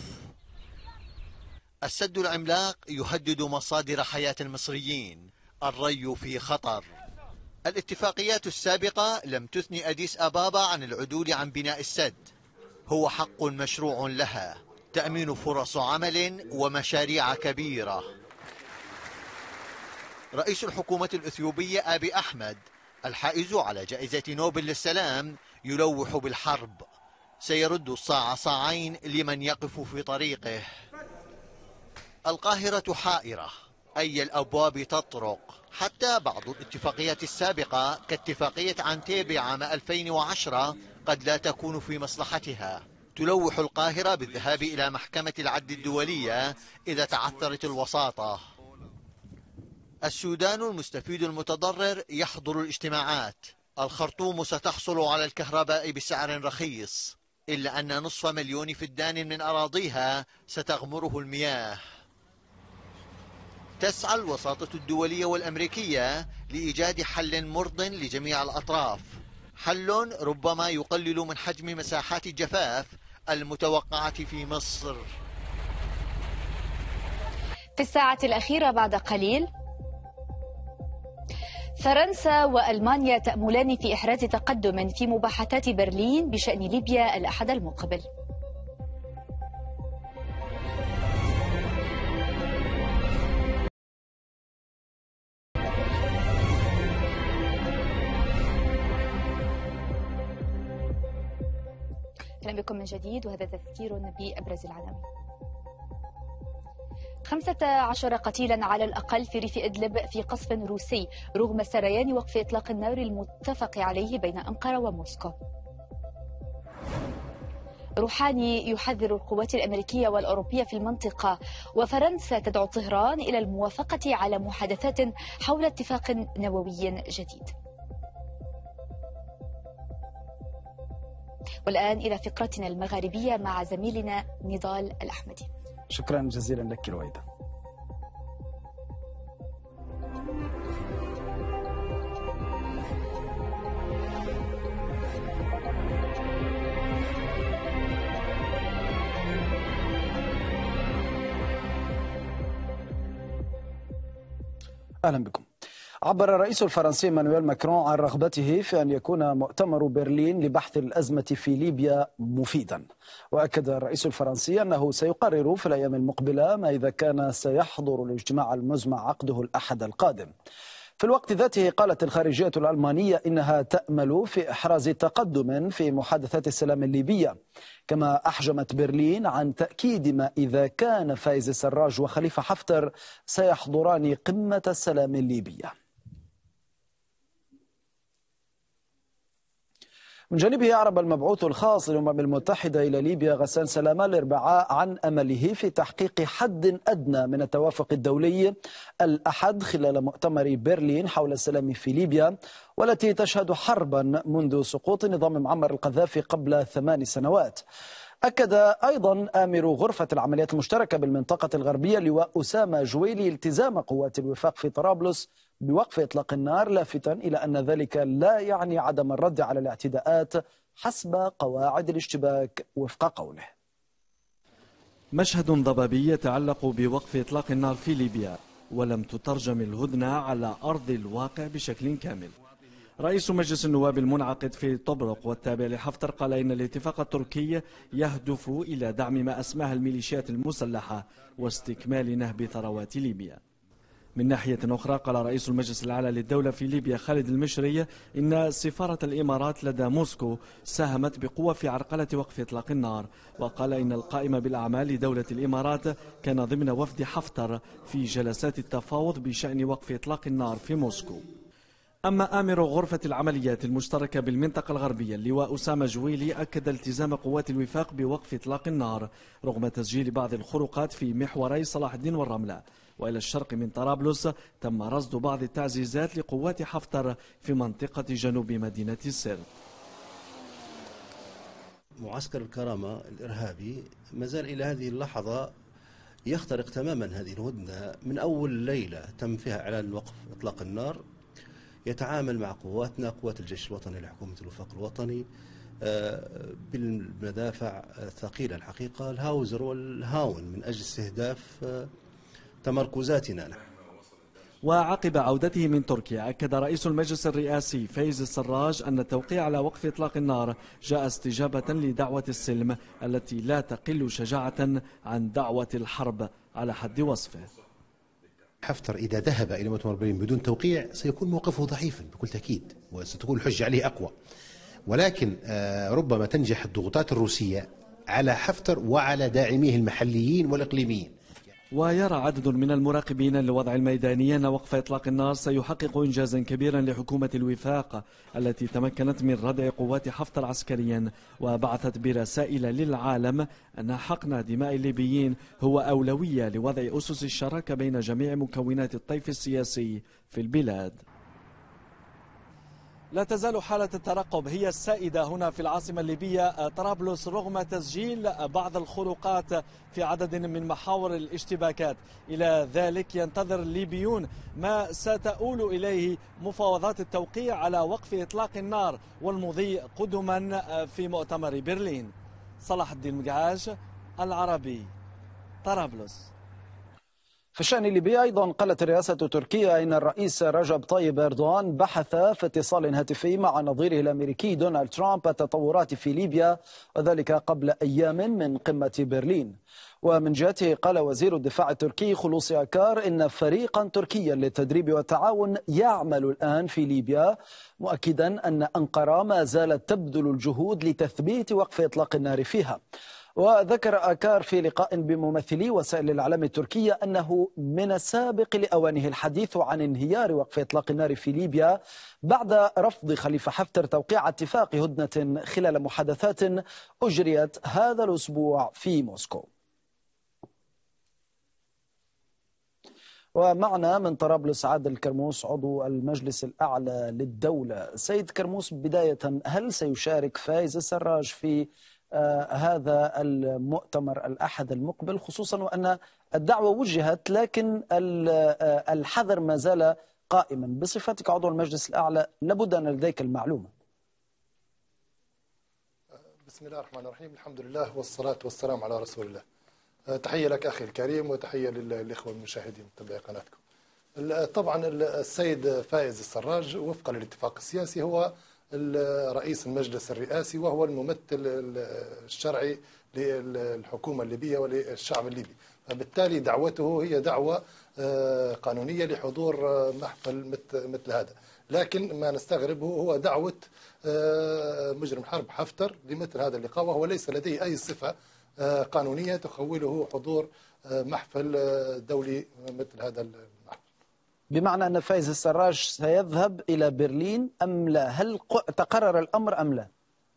السد العملاق يهدد مصادر حياة المصريين، الري في خطر. الاتفاقيات السابقة لم تثني أديس أبابا عن العدول عن بناء السد، هو حق مشروع لها، تأمين فرص عمل ومشاريع كبيرة. رئيس الحكومة الإثيوبية آبي أحمد الحائز على جائزة نوبل للسلام يلوح بالحرب، سيرد الصاع صاعين لمن يقف في طريقه. القاهرة حائرة، أي الأبواب تطرق، حتى بعض الاتفاقيات السابقة كاتفاقية عنتيبي عام ألفين وعشرة قد لا تكون في مصلحتها. تلوح القاهرة بالذهاب إلى محكمة العدل الدولية إذا تعثرت الوساطة. السودان المستفيد المتضرر يحضر الاجتماعات. الخرطوم ستحصل على الكهرباء بسعر رخيص، إلا أن نصف مليون فدان من أراضيها ستغمره المياه. تسعى الوساطة الدولية والأمريكية لإيجاد حل مرض لجميع الأطراف، حل ربما يقلل من حجم مساحات الجفاف المتوقعة في مصر. في الساعة الأخيرة بعد قليل فرنسا وألمانيا تأملان في إحراز تقدم في مباحثات برلين بشأن ليبيا الأحد المقبل. أهلا بكم من جديد، وهذا تذكير بأبرز العناوين. خمسة عشر قتيلا على الأقل في ريف إدلب في قصف روسي رغم سريان وقف إطلاق النار المتفق عليه بين أنقرة وموسكو. روحاني يحذر القوات الأمريكية والأوروبية في المنطقة، وفرنسا تدعو طهران إلى الموافقة على محادثات حول اتفاق نووي جديد. والآن إلى فقرتنا المغاربية مع زميلنا نضال الأحمدي. شكرا جزيلا لك رويدة. أهلا بكم. عبر الرئيس الفرنسي مانويل ماكرون عن رغبته في أن يكون مؤتمر برلين لبحث الأزمة في ليبيا مفيدا، وأكد الرئيس الفرنسي أنه سيقرر في الأيام المقبلة ما إذا كان سيحضر الاجتماع المزمع عقده الأحد القادم. في الوقت ذاته قالت الخارجية الألمانية إنها تأمل في إحراز تقدم في محادثات السلام الليبية، كما أحجمت برلين عن تأكيد ما إذا كان فايز سراج وخليفة حفتر سيحضران قمة السلام الليبية. من جانبه أعرب المبعوث الخاص للأمم المتحدة إلى ليبيا غسان سلامة الأربعاء عن أمله في تحقيق حد أدنى من التوافق الدولي الأحد خلال مؤتمر برلين حول السلام في ليبيا، والتي تشهد حربا منذ سقوط نظام معمر القذافي قبل ثمان سنوات. أكد أيضا آمر غرفة العمليات المشتركة بالمنطقة الغربية لواء أسامة جويلي التزام قوات الوفاق في طرابلس بوقف إطلاق النار، لافتا إلى أن ذلك لا يعني عدم الرد على الاعتداءات حسب قواعد الاشتباك وفق قوله. مشهد ضبابي يتعلق بوقف إطلاق النار في ليبيا، ولم تترجم الهدنة على أرض الواقع بشكل كامل. رئيس مجلس النواب المنعقد في طبرق والتابع لحفتر قال إن الاتفاق التركي يهدف إلى دعم ما أسماها الميليشيات المسلحة واستكمال نهب ثروات ليبيا. من ناحية أخرى قال رئيس المجلس الأعلى للدولة في ليبيا خالد المشري إن سفارة الإمارات لدى موسكو ساهمت بقوة في عرقلة وقف إطلاق النار، وقال إن القائم بالأعمال لدولة الإمارات كان ضمن وفد حفتر في جلسات التفاوض بشأن وقف إطلاق النار في موسكو. أما آمر غرفة العمليات المشتركة بالمنطقة الغربية اللواء أسامة جويلي أكد التزام قوات الوفاق بوقف إطلاق النار رغم تسجيل بعض الخروقات في محوري صلاح الدين والرملة. وإلى الشرق من طرابلس تم رصد بعض التعزيزات لقوات حفتر في منطقة جنوب مدينة السرت. معسكر الكرامة الإرهابي ما زال إلى هذه اللحظة يخترق تماما هذه الهدنة. من أول ليلة تم فيها إعلان وقف إطلاق النار، يتعامل مع قواتنا قوات الجيش الوطني لحكومة الوفاق الوطني بالمدافع الثقيلة الحقيقة، الهاوزر والهاون، من أجل استهداف تمركزاتنا نحن. وعقب عودته من تركيا أكد رئيس المجلس الرئاسي فايز السراج أن التوقيع على وقف إطلاق النار جاء استجابة لدعوة السلم التي لا تقل شجاعة عن دعوة الحرب على حد وصفه. حفتر إذا ذهب إلى مؤتمر برلين بدون توقيع سيكون موقفه ضعيفا بكل تأكيد، وستكون الحجة عليه أقوى، ولكن ربما تنجح الضغوطات الروسية على حفتر وعلى داعميه المحليين والإقليميين. ويرى عدد من المراقبين للوضع الميداني أن وقف إطلاق النار سيحقق إنجازا كبيرا لحكومة الوفاق التي تمكنت من ردع قوات حفتر عسكريا، وبعثت برسائل للعالم أن حقن دماء الليبيين هو أولوية لوضع أسس الشراكة بين جميع مكونات الطيف السياسي في البلاد. لا تزال حالة الترقب هي السائدة هنا في العاصمة الليبية طرابلس رغم تسجيل بعض الخروقات في عدد من محاور الاشتباكات. إلى ذلك ينتظر الليبيون ما ستؤول إليه مفاوضات التوقيع على وقف إطلاق النار والمضي قدما في مؤتمر برلين. صلاح الدين مقعاج، العربي، طرابلس. في الشأن الليبي أيضا قالت الرئاسة التركية إن الرئيس رجب طيب إردوغان بحث في اتصال هاتفي مع نظيره الأمريكي دونالد ترامب التطورات في ليبيا، وذلك قبل أيام من قمة برلين. ومن جهته قال وزير الدفاع التركي خلوص أكار إن فريقا تركيا للتدريب والتعاون يعمل الآن في ليبيا، مؤكدا أن أنقرة ما زالت تبذل الجهود لتثبيت وقف إطلاق النار فيها. وذكر آكار في لقاء بممثلي وسائل الإعلام التركية أنه من السابق لأوانه الحديث عن انهيار وقف إطلاق النار في ليبيا بعد رفض خليفة حفتر توقيع اتفاق هدنة خلال محادثات أجريت هذا الأسبوع في موسكو. ومعنا من طرابلس عادل كرموس عضو المجلس الأعلى للدولة. سيد كرموس، بداية هل سيشارك فايز السراج في آه هذا المؤتمر الأحد المقبل، خصوصا وأن الدعوة وجهت لكن آه الحذر ما زال قائما؟ بصفتك عضو المجلس الأعلى لابد أن لديك المعلومة. بسم الله الرحمن الرحيم، الحمد لله والصلاة والسلام على رسول الله. آه تحية لك أخي الكريم وتحية للإخوة المشاهدين متابعي قناتكم. طبعا السيد فايز السراج وفقا للاتفاق السياسي هو رئيس المجلس الرئاسي، وهو الممثل الشرعي للحكومة الليبية وللشعب الليبي، فبالتالي دعوته هي دعوة قانونية لحضور محفل مثل هذا. لكن ما نستغربه هو دعوة مجرم حرب حفتر لمثل هذا اللقاء، وهو ليس لديه أي صفة قانونية تخوله حضور محفل دولي مثل هذا المحفل. بمعنى أن فايز السراج سيذهب إلى برلين أم لا؟ هل تقرر الأمر أم لا؟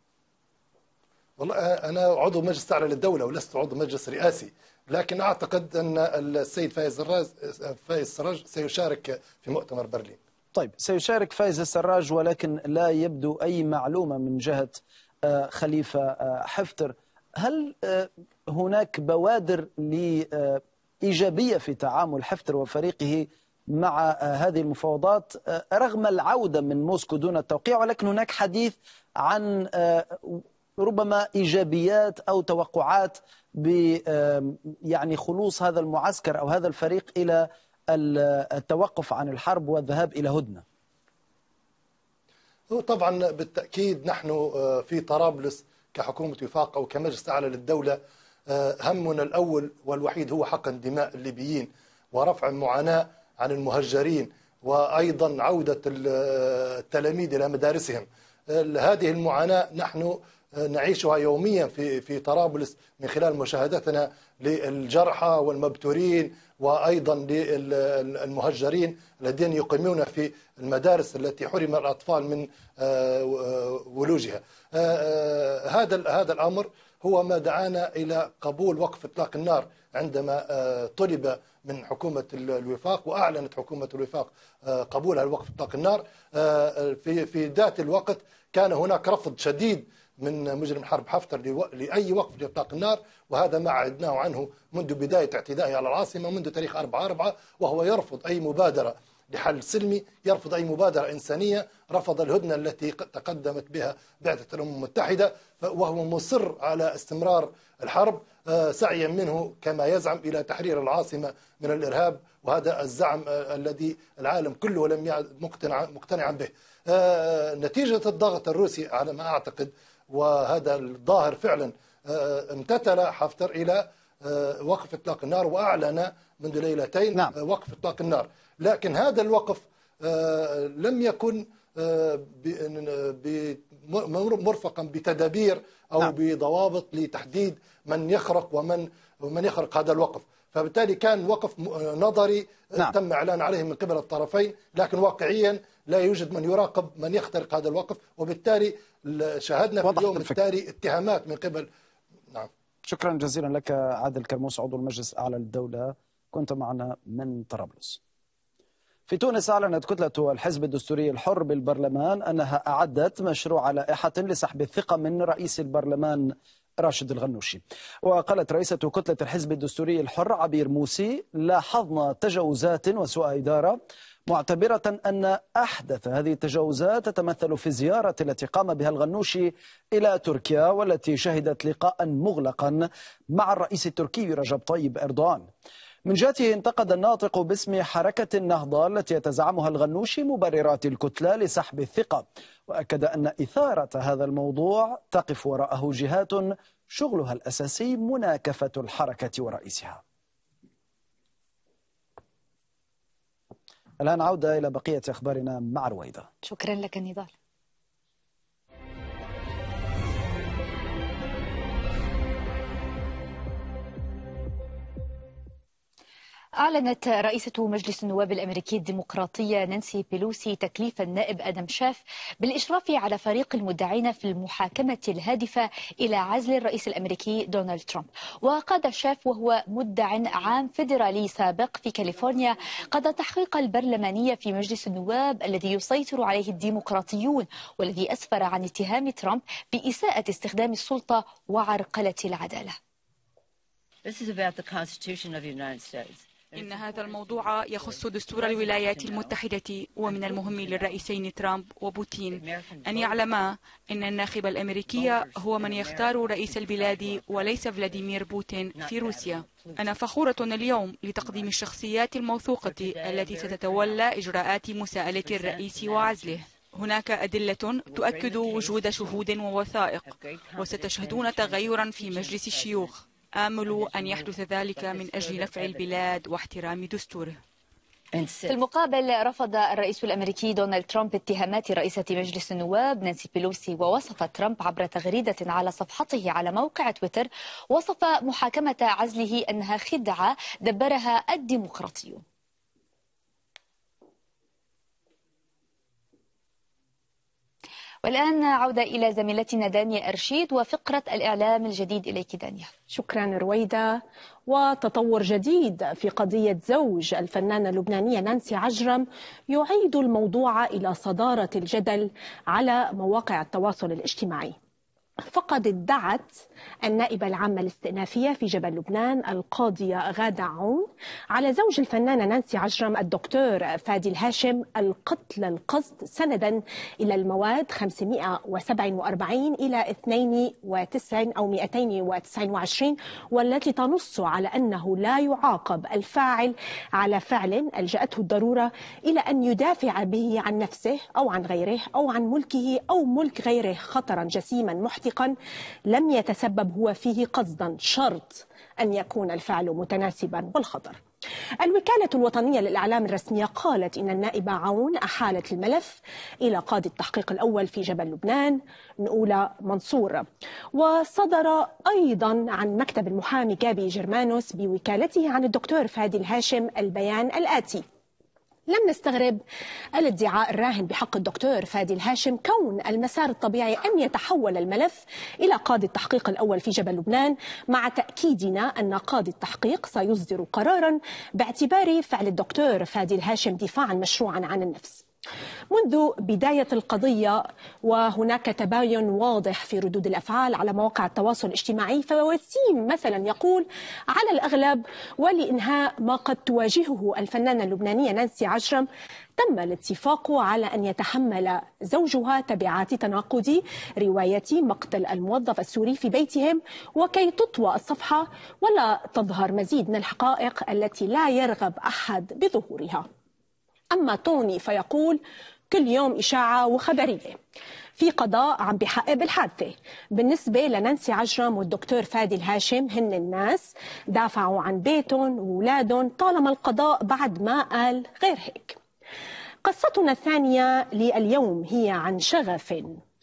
والله أنا عضو مجلس أعلى للدولة ولست عضو مجلس رئاسي، لكن أعتقد أن السيد فايز الراج فايز السراج سيشارك في مؤتمر برلين. طيب سيشارك فايز السراج، ولكن لا يبدو أي معلومة من جهة خليفة حفتر. هل هناك بوادر لإيجابية في تعامل حفتر وفريقه مع هذه المفاوضات رغم العودة من موسكو دون التوقيع، ولكن هناك حديث عن ربما إيجابيات أو توقعات ب يعني خلوص هذا المعسكر أو هذا الفريق إلى التوقف عن الحرب والذهاب إلى هدنة؟ هو طبعا بالتأكيد نحن في طرابلس كحكومة وفاق أو كمجلس أعلى للدولة همنا الأول والوحيد هو حقن دماء الليبيين ورفع المعاناة عن المهجرين، وأيضا عودة التلاميذ إلى مدارسهم. هذه المعاناة نحن نعيشها يوميا في في طرابلس من خلال مشاهدتنا للجرحى والمبتورين وأيضا للمهجرين الذين يقيمون في المدارس التي حرم الأطفال من ولوجها. هذا هذا الأمر هو ما دعانا إلى قبول وقف إطلاق النار عندما طلب من حكومة الوفاق، وأعلنت حكومة الوفاق قبولها لوقف إطلاق النار. في في ذات الوقت كان هناك رفض شديد من مجرم حرب حفتر لأي وقف لإطلاق النار، وهذا ما عدناه عنه منذ بداية اعتدائه على العاصمة منذ تاريخ أربعة أربعة، وهو يرفض أي مبادرة لحل سلمي، يرفض أي مبادرة إنسانية، رفض الهدنة التي تقدمت بها بعثة الأمم المتحدة، وهو مصر على استمرار الحرب سعيا منه كما يزعم إلى تحرير العاصمة من الإرهاب، وهذا الزعم الذي العالم كله لم يعد مقتنع مقتنعا به. نتيجة الضغط الروسي على ما أعتقد، وهذا الظاهر فعلا، امتثل حفتر إلى وقف إطلاق النار وأعلن منذ ليلتين نعم. وقف إطلاق النار، لكن هذا الوقف لم يكن مرفقا بتدابير أو نعم. بضوابط لتحديد من يخرق ومن ومن يخرق هذا الوقف، فبالتالي كان وقف نظري نعم. تم إعلان عليه من قبل الطرفين، لكن واقعيا لا يوجد من يراقب من يخترق هذا الوقف، وبالتالي شاهدنا في اليوم التالي اتهامات من قبل نعم. شكرا جزيلا لك عادل كرموس عضو المجلس الأعلى للدولة، كنت معنا من طرابلس. في تونس أعلنت كتلة الحزب الدستوري الحر بالبرلمان أنها أعدت مشروع لائحة لسحب الثقة من رئيس البرلمان راشد الغنوشي. وقالت رئيسة كتلة الحزب الدستوري الحر عبير موسي: لاحظنا تجاوزات وسوء إدارة، معتبرة أن أحدث هذه التجاوزات تتمثل في الزيارة التي قام بها الغنوشي إلى تركيا، والتي شهدت لقاء مغلقا مع الرئيس التركي رجب طيب إردوغان. من جهته انتقد الناطق باسم حركة النهضة التي يتزعمها الغنوشي مبررات الكتلة لسحب الثقة، وأكد أن إثارة هذا الموضوع تقف وراءه جهات شغلها الأساسي مناكفة الحركة ورئيسها. الآن عودة إلى بقية أخبارنا مع رويدة. شكرا لك نضال. أعلنت رئيسة مجلس النواب الأمريكي الديمقراطية نانسي بيلوسي تكليف النائب آدم شاف بالإشراف على فريق المدعين في المحاكمة الهادفة إلى عزل الرئيس الأمريكي دونالد ترامب. وقاد شاف وهو مدع عام فيدرالي سابق في كاليفورنيا قاد التحقيق البرلماني في مجلس النواب الذي يسيطر عليه الديمقراطيون، والذي أسفر عن اتهام ترامب بإساءة استخدام السلطة وعرقلة العدالة. This is about the Constitution of the United States. إن هذا الموضوع يخص دستور الولايات المتحدة، ومن المهم للرئيسين ترامب وبوتين أن يعلما أن الناخب الأمريكي هو من يختار رئيس البلاد وليس فلاديمير بوتين في روسيا. أنا فخورة اليوم لتقديم الشخصيات الموثوقة التي ستتولى إجراءات مساءلة الرئيس وعزله. هناك أدلة تؤكد وجود شهود ووثائق، وستشهدون تغيرا في مجلس الشيوخ. آمل أن يحدث ذلك من أجل نفع البلاد واحترام دستوره. في المقابل رفض الرئيس الأمريكي دونالد ترامب اتهامات رئيسة مجلس النواب نانسي بيلوسي، ووصف ترامب عبر تغريدة على صفحته على موقع تويتر وصف محاكمة عزله أنها خدعة دبرها الديمقراطيون. والآن عودة إلى زميلتنا دانيا أرشيد وفقرة الإعلام الجديد. إليك دانيا. شكرا رويدة. وتطور جديد في قضية زوج الفنانة اللبنانية نانسي عجرم يعيد الموضوع إلى صدارة الجدل على مواقع التواصل الاجتماعي. فقد ادعت النائبة العامة الاستئنافية في جبل لبنان القاضية غادة عون على زوج الفنانة نانسي عجرم الدكتور فادي الهاشم القتل القصد سندا إلى المواد خمسمائة وسبعة وأربعين إلى اثنين وتسعين أو مئتين وتسعة وعشرين، والتي تنص على أنه لا يعاقب الفاعل على فعل ألجأته الضرورة إلى أن يدافع به عن نفسه أو عن غيره أو عن ملكه أو ملك غيره خطرا جسيما محتقا لم يتسبب هو فيه قصدا، شرط أن يكون الفعل متناسبا بالخطر. الوكالة الوطنية للإعلام الرسمية قالت إن النائبة عون أحالت الملف إلى قاضي التحقيق الأول في جبل لبنان نقولة منصور. وصدر أيضا عن مكتب المحامي جابي جرمانوس بوكالته عن الدكتور فادي الهاشم البيان الآتي: لم نستغرب الادعاء الراهن بحق الدكتور فادي الهاشم كون المسار الطبيعي أن يتحول الملف إلى قاضي التحقيق الأول في جبل لبنان، مع تأكيدنا أن قاضي التحقيق سيصدر قرارا باعتبار فعل الدكتور فادي الهاشم دفاعا مشروعا عن النفس. منذ بداية القضية وهناك تباين واضح في ردود الأفعال على مواقع التواصل الاجتماعي، فوسيم مثلا يقول: على الأغلب ولإنهاء ما قد تواجهه الفنانة اللبنانية نانسي عجرم تم الاتفاق على أن يتحمل زوجها تبعات تناقض رواية مقتل الموظف السوري في بيتهم، وكي تطوى الصفحة ولا تظهر مزيد من الحقائق التي لا يرغب أحد بظهورها. أما توني فيقول: كل يوم إشاعة وخبرية في قضاء عم بحقق بالحادثة. بالنسبة لنانسي عجرم والدكتور فادي الهاشم هن الناس دافعوا عن بيتهم وولادهم طالما القضاء بعد ما قال غير هيك. قصتنا الثانية لليوم هي عن شغف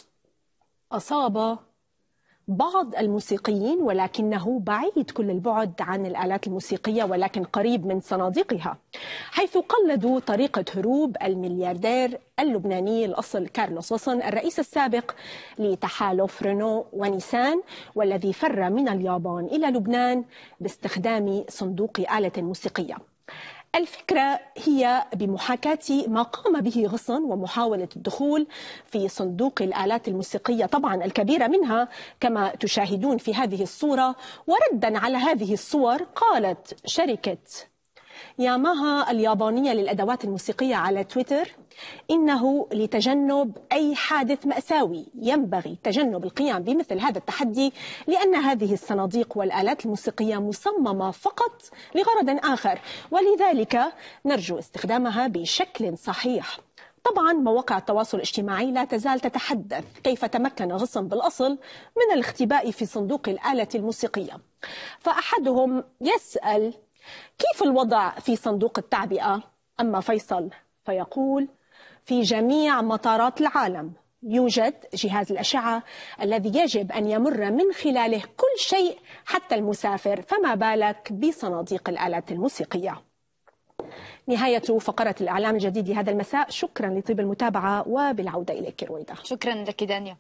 أصاب بعض الموسيقيين ولكنه بعيد كل البعد عن الآلات الموسيقية ولكن قريب من صناديقها، حيث قلدوا طريقة هروب الملياردير اللبناني الأصل كارلوس غصن الرئيس السابق لتحالف رينو ونيسان، والذي فر من اليابان إلى لبنان باستخدام صندوق آلة موسيقية. الفكرة هي بمحاكاة ما قام به غصن ومحاولة الدخول في صندوق الآلات الموسيقية طبعا الكبيرة منها كما تشاهدون في هذه الصورة. وردا على هذه الصور قالت شركة ياماها اليابانية للأدوات الموسيقية على تويتر: إنه لتجنب أي حادث مأساوي ينبغي تجنب القيام بمثل هذا التحدي، لأن هذه الصناديق والآلات الموسيقية مصممة فقط لغرض آخر، ولذلك نرجو استخدامها بشكل صحيح. طبعا مواقع التواصل الاجتماعي لا تزال تتحدث كيف تمكن غصن بالأصل من الاختباء في صندوق الآلة الموسيقية. فأحدهم يسأل: كيف الوضع في صندوق التعبئة؟ أما فيصل فيقول: في جميع مطارات العالم يوجد جهاز الأشعة الذي يجب أن يمر من خلاله كل شيء حتى المسافر، فما بالك بصناديق الآلات الموسيقية. نهاية فقرة الإعلام الجديد لهذا المساء. شكرا لطيب المتابعة وبالعودة إليك رويدة. شكرا لك دانيا.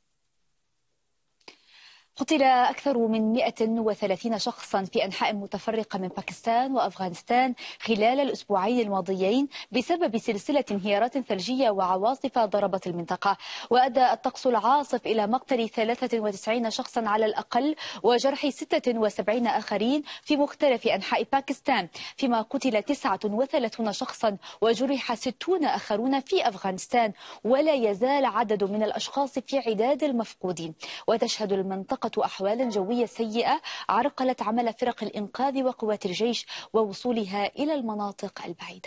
قتل أكثر من مئة وثلاثين شخصا في أنحاء متفرقة من باكستان وأفغانستان خلال الأسبوعين الماضيين بسبب سلسلة انهيارات ثلجية وعواصف ضربت المنطقة. وأدى الطقس العاصف إلى مقتل ثلاثة وتسعين شخصا على الأقل وجرح ستة وسبعين آخرين في مختلف أنحاء باكستان، فيما قتل تسعة وثلاثين شخصا وجرح ستون آخرون في أفغانستان، ولا يزال عدد من الأشخاص في عداد المفقودين. وتشهد المنطقة أحوالا جوية سيئة عرقلت عمل فرق الإنقاذ وقوات الجيش ووصولها إلى المناطق البعيدة.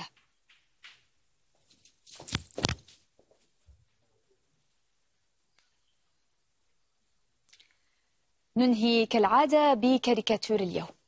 ننهي كالعادة بكاريكاتير اليوم.